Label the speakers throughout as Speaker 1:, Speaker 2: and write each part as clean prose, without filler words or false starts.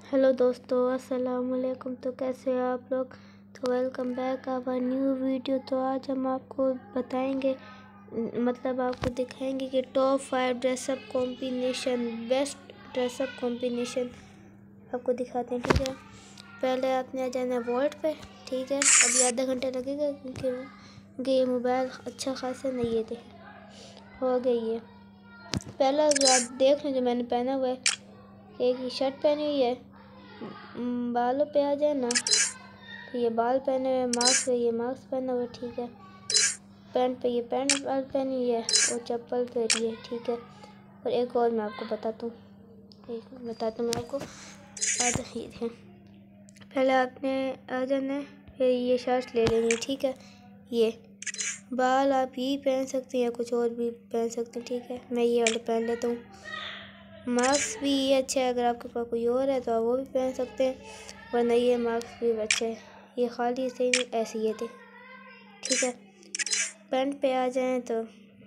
Speaker 1: Hello दोस्तों, अस्सलाम वालेकुम। तो कैसे हैं आप लोग? तो welcome back our new video. तो आज हम आपको बताएंगे, मतलब आपको दिखाएंगे कि top 5 dress up combination, best dress up combination आपको दिखाते हैं। ठीक है, पहले आपने आ जाना वॉल्ट पे। ठीक है, अभी आधा घंटा लगेगा क्योंकि ये मोबाइल अच्छा खासा नहीं है। देखें, हो गई है। पहला जो आप देख लें, जो मैंने पहना हुआ है, एक ही शर्ट पहनी हुई है। बालों पे आ जाए ना, तो ये बाल पहने हुए, मास्क पे ये मास्क पहना हुआ। ठीक है, पैंट पे ये पैंट पहनी हुई है और चप्पल पहनी है। ठीक है, और एक और मैं आपको बताता हूँ मैं आपको आज ही है। पहले आपने आ जाना है, फिर ये शर्ट ले लेनी है। ठीक है, ये बाल आप ही पहन सकते हैं या कुछ और भी पहन सकते हैं। ठीक है, मैं ये वाला पहन लेता हूँ। मास्क भी ये अच्छा है, अगर आपके पास कोई और है तो आप वो भी पहन सकते हैं, वरना ये मास्क भी अच्छा है। ये खाली से ही ऐसे ये थे। ठीक है, पैंट पे आ जाएं तो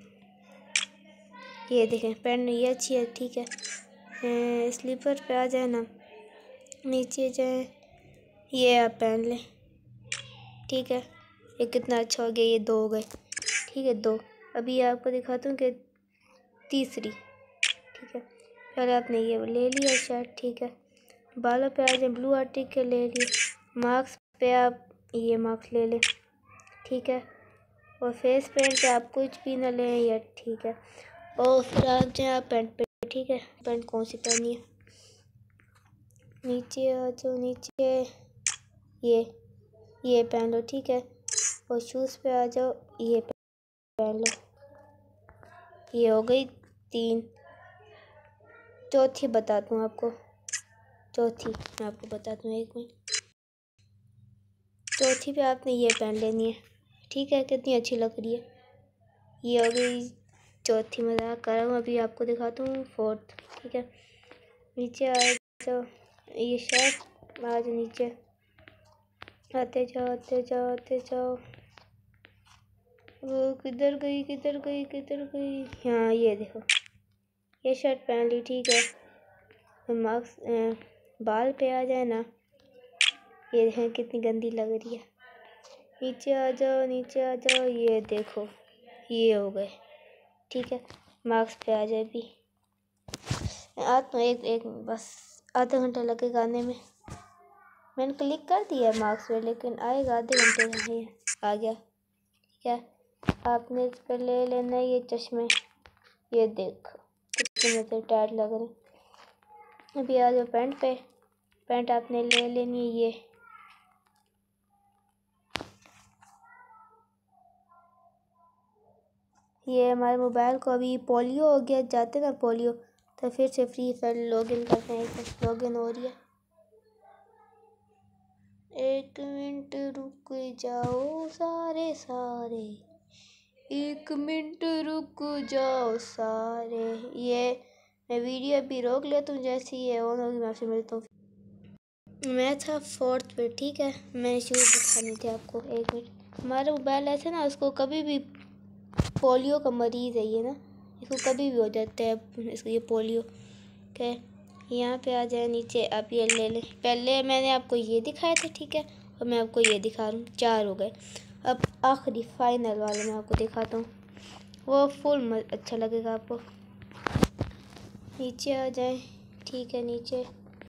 Speaker 1: ये देखें, पैंट ये अच्छी है। ठीक है, स्लीपर पे आ जाए ना, नीचे जाए, ये आप पहन लें। ठीक है, ये कितना अच्छा हो गया, ये 2 हो गए। ठीक है, 2। अभी आपको दिखाता हूँ कि तीसरी। ठीक है, पहले आपने ये ले लिया शर्ट। ठीक है, बालों पे आ जाए, ब्लू आर्टिकल ले लिए। मास्क पे आप ये मास्क ले लें। ठीक है, और फेस पेंट पे आप कुछ भी ना लें या। ठीक है, और फिर आप जाए आप पैंट पे। ठीक है, पैंट कौन सी पहनी है, नीचे आ जाओ, नीचे ये पहन लो। ठीक है, और शूज़ पे आ जाओ, ये पहन लो। ये हो गई 3। चौथी बताता हूँ आपको, मैं आपको बताता हूँ, 1 मिनट। चौथी पे आपने ये पहन लेनी है। ठीक है, कितनी अच्छी लग रही है। ये हो गई चौथी। मजाक कर रहा हूँ, अभी आपको दिखाता हूँ 4th। ठीक है, नीचे आ जाओ, ये शर्ट आ जाओ, नीचे आते जाओ। वो किधर गई। हाँ, ये देखो, ये शर्ट पहन ली। ठीक है, मास्क बाल पे आ जाए ना, ये देखें कितनी गंदी लग रही है। नीचे आ जाओ, ये देखो, ये हो गए। ठीक है, मास्क पे आ जाए भी। तो एक बस आधा घंटा लगेगा आने में। मैंने क्लिक कर दिया मार्क्स पे, लेकिन आएगा आधे घंटे में। ही आ गया। ठीक है, आपने इस पर ले लेना ये चश्मे, ये देखो कितने मतलब टाइट लग रहे। अभी आ जाओ पैंट पे। पैंट आपने ले लेनी है ये हमारे मोबाइल को अभी पोलियो हो गया, जाते ना पोलियो, तो फिर से फ्री फायर लॉगिन करते हैं। लॉगिन हो रही है, 1 मिनट रुक जाओ सारे, 1 मिनट रुक जाओ सारे। ये मैं वीडियो अभी रोक लेता हूँ, जैसे ही ये ऑन होगी मैं आपसे मिलता हूँ। मैं था 4th पे। ठीक है, मैंने शूज़ दिखाने थे आपको, 1 मिनट। हमारा मोबाइल ऐसे ना, उसको कभी भी पोलियो का मरीज़ है ये ना, इसको कभी भी हो जाता है इसको, ये पोलियो के। यहाँ पे आ जाए नीचे, आप ये ले लें। पहले मैंने आपको ये दिखाए थे। ठीक है, और मैं आपको ये दिखा रहा हूँ, 4 हो गए। अब आखिरी फाइनल वाला मैं आपको दिखाता हूँ, वो फुल अच्छा लगेगा आपको। नीचे आ जाए। ठीक है, नीचे